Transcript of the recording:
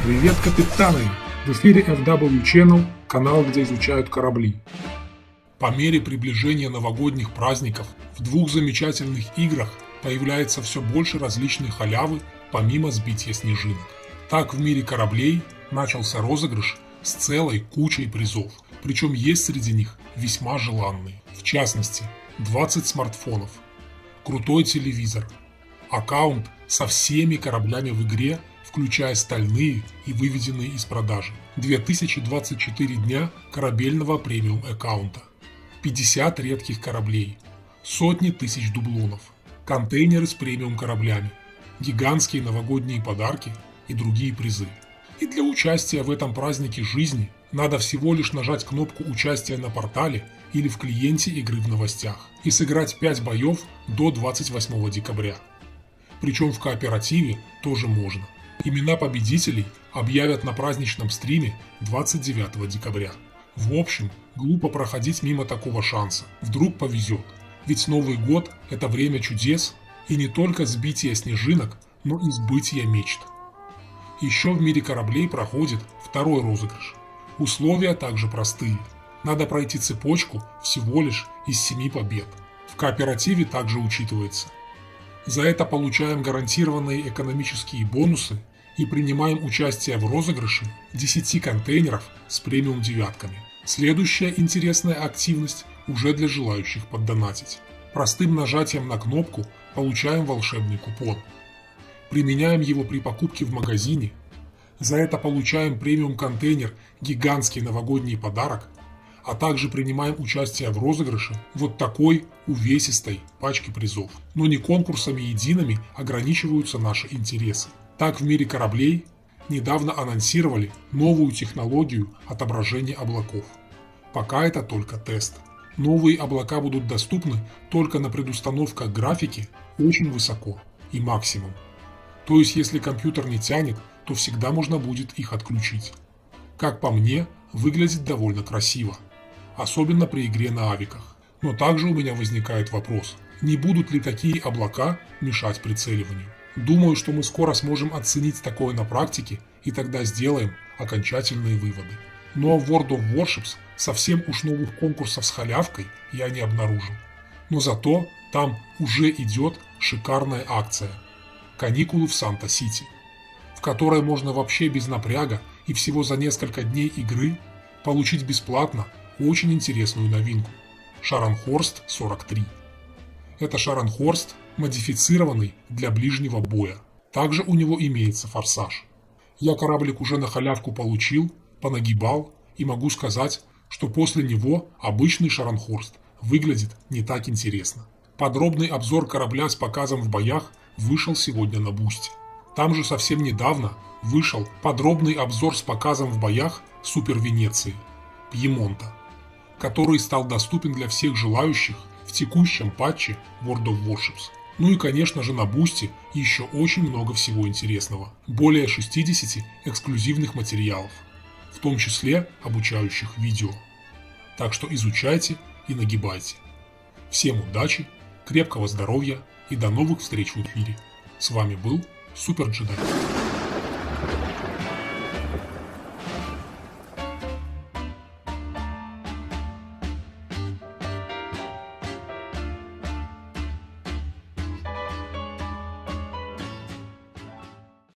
Привет, капитаны! В эфире FW Channel, канал, где изучают корабли. По мере приближения новогодних праздников в двух замечательных играх появляется все больше различной халявы, помимо сбития снежинок. Так в мире кораблей начался розыгрыш с целой кучей призов, причем есть среди них весьма желанные. В частности, 20 смартфонов, крутой телевизор, аккаунт со всеми кораблями в игре, включая стальные и выведенные из продажи, 2024 дня корабельного премиум аккаунта, 50 редких кораблей, сотни тысяч дублонов, контейнеры с премиум кораблями, гигантские новогодние подарки и другие призы. И для участия в этом празднике жизни надо всего лишь нажать кнопку участия на портале или в клиенте игры в новостях и сыграть 5 боев до 28 декабря. Причем в кооперативе тоже можно. Имена победителей объявят на праздничном стриме 29 декабря. В общем, глупо проходить мимо такого шанса. Вдруг повезет. Ведь Новый год – это время чудес и не только сбития снежинок, но и сбытия мечт. Еще в мире кораблей проходит второй розыгрыш. Условия также простые. Надо пройти цепочку всего лишь из 7 побед. В кооперативе также учитывается. За это получаем гарантированные экономические бонусы и принимаем участие в розыгрыше 10 контейнеров с премиум девятками. Следующая интересная активность уже для желающих поддонатить. Простым нажатием на кнопку получаем волшебный купон. Применяем его при покупке в магазине. За это получаем премиум контейнер «Гигантский новогодний подарок», а также принимаем участие в розыгрыше вот такой увесистой пачки призов. Но не конкурсами едиными ограничиваются наши интересы. Так в мире кораблей недавно анонсировали новую технологию отображения облаков. Пока это только тест. Новые облака будут доступны только на предустановках графики очень высоко и максимум. То есть если компьютер не тянет, то всегда можно будет их отключить. Как по мне, выглядит довольно красиво. Особенно при игре на авиках. Но также у меня возникает вопрос, не будут ли такие облака мешать прицеливанию? Думаю, что мы скоро сможем оценить такое на практике и тогда сделаем окончательные выводы. Ну а в World of Warships совсем уж новых конкурсов с халявкой я не обнаружил. Но зато там уже идет шикарная акция «Каникулы в Санта-Сити», в которой можно вообще без напряга и всего за несколько дней игры получить бесплатно очень интересную новинку – Шарнхорст 43. Это Шарнхорст, модифицированный для ближнего боя. Также у него имеется форсаж. Я кораблик уже на халявку получил, понагибал и могу сказать, что после него обычный Шарнхорст выглядит не так интересно. Подробный обзор корабля с показом в боях вышел сегодня на Бусти. Там же совсем недавно вышел подробный обзор с показом в боях Супер Венеции, Пьемонта, который стал доступен для всех желающих в текущем патче World of Warships. Ну и конечно же на Бусти еще очень много всего интересного. Более 60 эксклюзивных материалов, в том числе обучающих видео. Так что изучайте и нагибайте. Всем удачи, крепкого здоровья и до новых встреч в эфире. С вами был Супер Джедай.